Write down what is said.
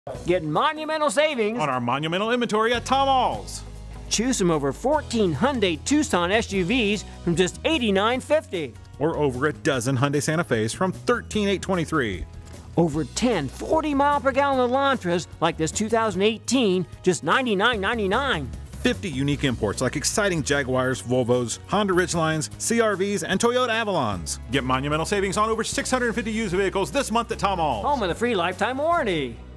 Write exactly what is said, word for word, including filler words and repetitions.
Get monumental savings on our monumental inventory at Tom Alls. Choose from over fourteen Hyundai Tucson S U Vs from just eighty-nine fifty. Or over a dozen Hyundai Santa Fe's from thirteen eight twenty-three. Over ten forty mile per gallon Elantras like this two thousand eighteen, just ninety-nine ninety-nine. fifty unique imports like exciting Jaguars, Volvos, Honda Ridgelines, C R Vs, and Toyota Avalons. Get monumental savings on over six hundred fifty used vehicles this month at Tom Alls. Home with a free lifetime warranty.